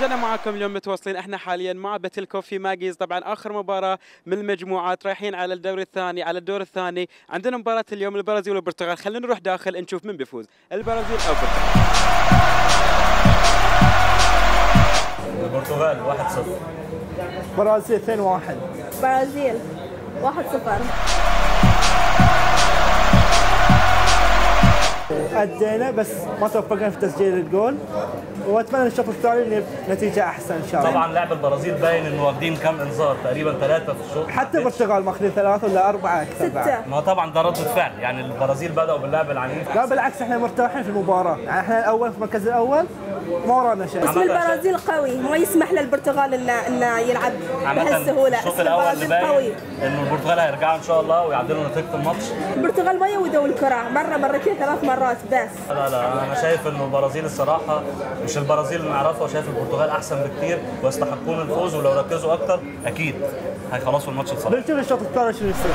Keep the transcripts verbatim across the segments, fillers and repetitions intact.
رجعنا معاكم اليوم متواصلين. احنا حاليا مع باتلكو في ماجيز، طبعا اخر مباراه من المجموعات، رايحين على الدوري الثاني على الدور الثاني. عندنا مباراه اليوم البرازيل والبرتغال، خلينا نروح داخل نشوف من بيفوز، البرازيل او البرتغال. البرتغال واحد صفر. برازيل اثنين واحد. برازيل واحد صفر. أدينا بس ما توفقنا في تسجيل الجول، واتمنى الشوط الثاني نتيجه احسن ان شاء الله. طبعا لاعب البرازيل باين انه واخدين كم انذار، تقريبا ثلاثه في الشوط. حتى البرتغال ماخذين ثلاثه ولا اربعه اكثر بعد. ما طبعا ده ردة فعل، يعني البرازيل بداوا باللعب العنيف. لا بالعكس احنا مرتاحين في المباراه، يعني احنا الاول في المركز الاول ما ورانا شيء. بس البرازيل قوي، ما يسمح للبرتغال انه انه يلعب بهالسهوله. الشوط الاول اللي باين انه البرتغال هيرجعوا ان شاء الله ويعدلوا نتيجه الماتش. البرتغال ما يودوا الكره مره مرتين ثلاث مرات بس. لا لا انا شايف انه البرازيل الصراحه مش البرازيل اللي نعرفها، شايف البرتغال احسن بكثير ويستحقون الفوز، ولو ركزوا اكثر اكيد هيخلصوا الماتش بصراحه. بنشوف الشوط الثاني شنو يصير.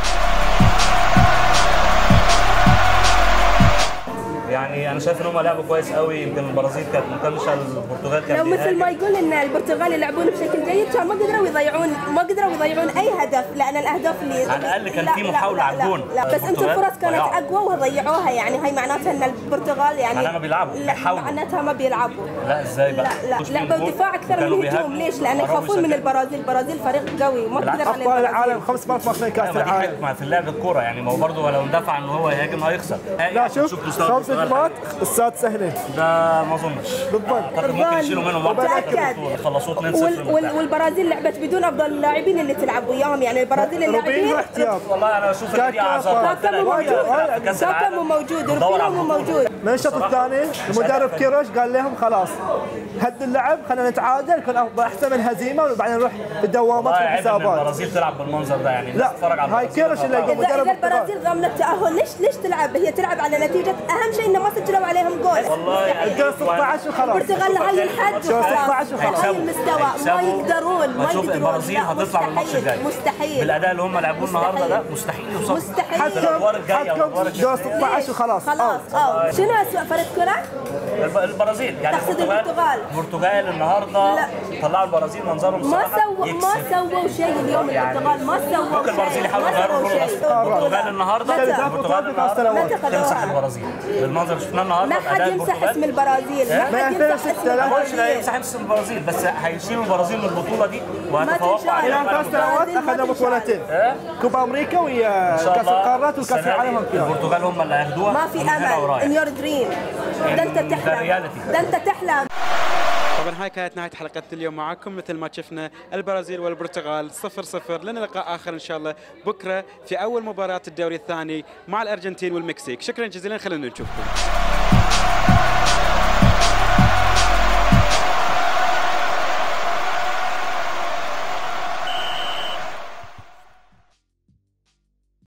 يعني انا شايف ان هم لعبوا كويس قوي، يمكن البرازيل كانت مكمشه، البرتغال كانت لو مثل ما يقول ان البرتغال يلعبون بشكل جيد كان ما قدروا يضيعون ما قدروا يضيعون اي هدف، لان الاهداف اللي على الاقل كان في محاوله على الجون. لا, لا بس انتم الفرص كانت اقوى وضيعوها، يعني هي معناتها ان البرتغال يعني معناتها ما بيلعبوا لا معناتها ما بيلعبوا. لا ازاي بقى؟ لا لا لعبوا دفاع اكثر من الهجوم. ليش؟ لان يخافون من البرازيل، البرازيل فريق قوي ما تقدر عليه. ابطال العالم خمس مرات ماخذين كاس العالم. في اللعب الكوره يعني ما هو برضه لو اندفع ان هو يهاجم هيخسر. لا شوف خمس مرات السادس سهله. ده ما اظنش. بالضبط. اعتقد ممكن يشيلوا منهم واحد يخلصوه اثنين صفر. والبرازيل لعبت بدون افضل اللاعبين اللي تلعب وياهم، يعني البرازيل اللاعبين والله انا اشوف ان دي اعذار. كاكا موجود، كاكا موجود، روبينو موجود. من الشوط الثاني المدرب كيروش قال لهم خلاص هدوا اللعب، خلينا نتعادل، يكون احسن من هزيمه وبعدين نروح في الدوامات في الحسابات. البرازيل تلعب بالمنظر ده يعني. لا هاي كيروش اللي يقول مدرب البرازيل ضامنه التاهل. ليش ليش تلعب؟ هي تلعب على نتيجه، اهم شيء انه ما سجلوا عليهم جول. والله الجول ستة عشر وخلاص. البرتغال هاي الحد وخلاص، هاي المستوى ما يقدرون ما يقدرون. البرازيل هتطلع من الماتش الجاي مستحيل بالاداء اللي هم لعبوه النهارده ده، مستحيل يوصلوا. مستحيل. حكم حكم جول ستة عشر وخلاص. خلاص اه شنو اسوء فريق كره؟ البرازيل. يعني تقصد البرتغال؟ البرتغال النهارده طلعوا البرازيل منظرهم ما سووا ما سووا شيء اليوم. البرتغال ما سووا ممكن البرازيل يحاولوا يغيروا اللون الاصفر. البرتغال النهارده البرتغال النهارده تمسح البرازيل بالمنظر اللي شفناه النهارده. ما حد يمسح اسم البرازيل، ما حد يمسح اسم البرازيل. لا يمسح اسم البرازيل، بس هيشيلوا البرازيل من البطوله دي وهتفوقوا عليها. الى ثلاث سنوات اخذنا بطولتين، كوبا امريكا ويا كاس القارات وكاس العالم. البرتغال هم اللي هياخدوها. ما في امل. ان يور دريم ده انت تحلم، ده انت تحلم. طبعا هاي كانت نهايه حلقه اليوم معاكم، مثل ما شفنا البرازيل والبرتغال صفر صفر. لنا لقاء اخر ان شاء الله بكره في اول مباراه الدوري الثاني مع الارجنتين والمكسيك. شكرا جزيلا، خلينا نشوفكم.